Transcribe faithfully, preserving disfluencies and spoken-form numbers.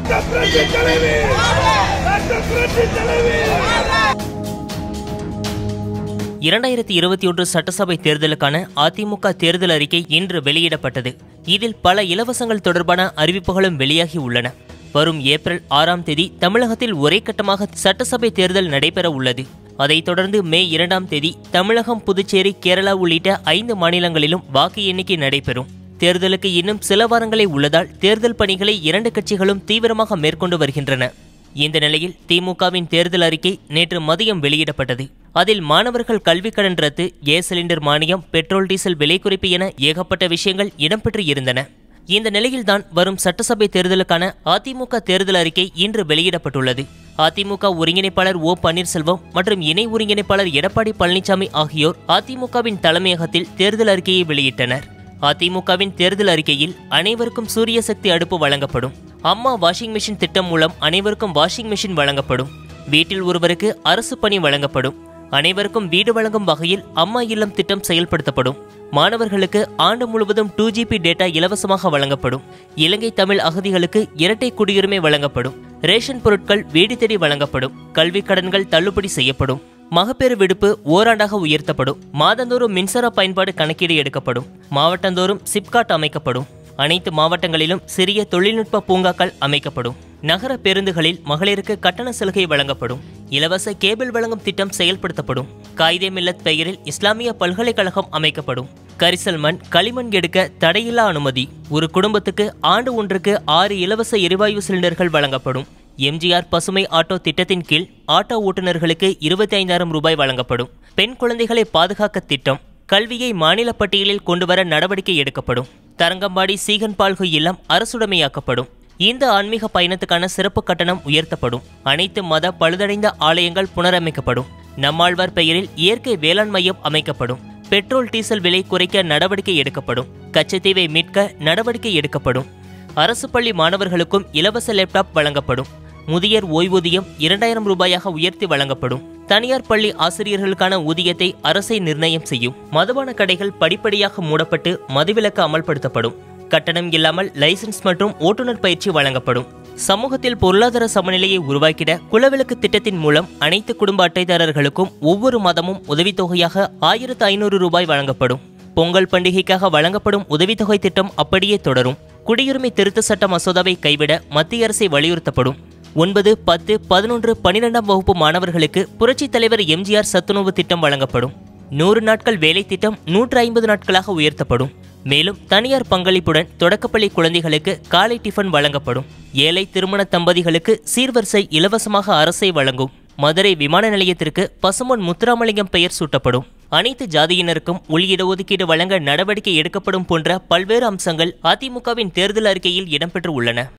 இரண்டாயிரத்தி இருபத்தி ஒன்று சட்டசபை தேர்தலுக்கான அதிமுக தேர்தல் அறிக்கை இன்று வெளியிடப்பட்டது. இதில் பல இலவசங்கள் தொடர்பான அறிவிப்புகளும் வெளியாகி உள்ளன. வரும் ஏப்ரல் ஆறாம் தேதி தமிழகத்தில் ஒரே கட்டமாக சட்டசபை தேர்தல் நடைபெற உள்ளது. அதைத் தொடர்ந்து மே இரண்டாம் தேதி தமிழகம், புதுச்சேரி, கேரளா உள்ளிட்ட ஐந்து மாநிலங்களிலும் வாக்கு எண்ணிக்கை நடைபெறும். தேர்தலுக்கு இன்னும் சில வாரங்களே உள்ளதால் தேர்தல் பணிகளை இரண்டு கட்சிகளும் தீவிரமாக மேற்கொண்டு வருகின்றன. இந்த நிலையில் திமுகவின் தேர்தல் அறிக்கை நேற்று மதியம் வெளியிடப்பட்டது. அதில் மாணவர்கள் கல்விக் கடன் ரத்து, கேஸ் சிலிண்டர் மானியம், பெட்ரோல் டீசல் விலை குறைப்பு என ஏகப்பட்ட விஷயங்கள் இடம்பெற்று இருந்தன. இந்த நிலையில்தான் வரும் சட்டசபை தேர்தலுக்கான அதிமுக தேர்தல் அறிக்கை இன்று வெளியிடப்பட்டுள்ளது. அதிமுக ஒருங்கிணைப்பாளர் ஓ பன்னீர்செல்வம் மற்றும் இணை ஒருங்கிணைப்பாளர் எடப்பாடி பழனிசாமி ஆகியோர் அதிமுகவின் தலைமையகத்தில் தேர்தல் அறிக்கையை வெளியிட்டனர். அதிமுகவின் தேர்தல் அறிக்கையில் அனைவருக்கும் சூரிய சக்தி அடுப்பு வழங்கப்படும், அம்மா வாஷிங் மிஷின் திட்டம் மூலம் அனைவருக்கும் வாஷிங் மிஷின் வழங்கப்படும், வீட்டில் ஒருவருக்கு அரசு பணி வழங்கப்படும், அனைவருக்கும் வீடு வழங்கும் வகையில் அம்மா இல்லம் திட்டம் செயல்படுத்தப்படும், மாணவர்களுக்கு ஆண்டு முழுவதும் டூ ஜிபி டேட்டா இலவசமாக வழங்கப்படும், இலங்கை தமிழ் அகதிகளுக்கு இரட்டை குடியுரிமை வழங்கப்படும், ரேஷன் பொருட்கள் வீடு தேடி வழங்கப்படும், கல்விக் கடன்கள் தள்ளுபடி செய்யப்படும், மகப்பேறு விடுப்பு ஓராண்டாக உயர்த்தப்படும், மாதந்தோறும் மின்சார பயன்பாடு கணக்கீடு எடுக்கப்படும், மாவட்டந்தோறும் சிப்காட் அமைக்கப்படும், அனைத்து மாவட்டங்களிலும் சிறிய தொழில்நுட்ப பூங்காக்கள் அமைக்கப்படும், நகர பேருந்துகளில் மகளிருக்கு கட்டண சலுகை வழங்கப்படும், இலவச கேபிள் வழங்கும் திட்டம் செயல்படுத்தப்படும், காயிதே மில்லத் பெயரில் இஸ்லாமிய பல்கலைக்கழகம் அமைக்கப்படும், கரிசல் மண், களிமண் எடுக்க தடையில்லா அனுமதி, ஒரு குடும்பத்துக்கு ஆண்டு ஒன்றுக்கு ஆறு இலவச எரிவாயு சிலிண்டர்கள் வழங்கப்படும், எம்ஜிஆர் பசுமை ஆட்டோ திட்டத்தின் கீழ் ஆட்டோ ஓட்டுநர்களுக்கு இருபத்தி ஐந்தாயிரம் ரூபாய் வழங்கப்படும், பெண் குழந்தைகளை பாதுகாக்க திட்டம், கல்வியை மாநில பட்டியலில் கொண்டுவர நடவடிக்கை எடுக்கப்படும், தரங்கம்பாடி சீகன்பால்கு இல்லம் அரசுடைமையாக்கப்படும், இந்த ஆன்மீக பயணத்துக்கான சிறப்பு கட்டணம் உயர்த்தப்படும், அனைத்து மத பழுதடைந்த ஆலயங்கள் புனரமைக்கப்படும், நம்மாழ்வார் பெயரில் இயற்கை வேளாண் மையம் அமைக்கப்படும், பெட்ரோல் டீசல் விலை குறைக்க நடவடிக்கை எடுக்கப்படும், கச்சத்தீவை மீட்க நடவடிக்கை எடுக்கப்படும், அரசு பள்ளி மாணவர்களுக்கும் இலவச லேப்டாப் வழங்கப்படும், முதியர் ஓய்வூதியம் இரண்டாயிரம் ரூபாயாக உயர்த்தி வழங்கப்படும், தனியார் பள்ளி ஆசிரியர்களுக்கான ஊதியத்தை அரசை நிர்ணயம் செய்யும், மதுபான கடைகள் படிப்படியாக மூடப்பட்டு மதுவிலக்கு அமல்படுத்தப்படும், கட்டணம் இல்லாமல் லைசன்ஸ் மற்றும் ஓட்டுநர் பயிற்சி வழங்கப்படும், சமூகத்தில் பொருளாதார சமநிலையை உருவாக்கிட குலவிளக்கு திட்டத்தின் மூலம் அனைத்து குடும்ப அட்டைதாரர்களுக்கும் ஒவ்வொரு மாதமும் உதவித்தொகையாக ஆயிரத்து ஐநூறு ரூபாய் வழங்கப்படும், பொங்கல் பண்டிகைக்காக வழங்கப்படும் உதவித்தொகை திட்டம் அப்படியே தொடரும், குடியுரிமை திருத்த சட்ட மசோதாவை கைவிட மத்திய அரசை வலியுறுத்தப்படும், ஒன்பது, பத்து, பதினொன்று, பனிரெண்டாம் வகுப்பு மாணவர்களுக்கு புரட்சித் தலைவர் எம்ஜிஆர் சத்துணவு திட்டம் வழங்கப்படும், நூறு நாட்கள் வேலை திட்டம் நூற்று ஐம்பது நாட்களாக உயர்த்தப்படும், மேலும் தனியார் பங்களிப்புடன் தொடக்கப்பள்ளி குழந்தைகளுக்கு காலை டிஃபன் வழங்கப்படும், ஏழை திருமண தம்பதிகளுக்கு சீர்வரிசை இலவசமாக அரசை வழங்கும், மதுரை விமான நிலையத்திற்கு பசும்பொன் முத்துராமலிங்கம் பெயர் சூட்டப்படும், அனைத்து ஜாதியினருக்கும் உள் இடஒதுக்கீடு வழங்க நடவடிக்கை எடுக்கப்படும் போன்ற பல்வேறு அம்சங்கள் அதிமுகவின் தேர்தல் அறிக்கையில் இடம்பெற்று உள்ளன.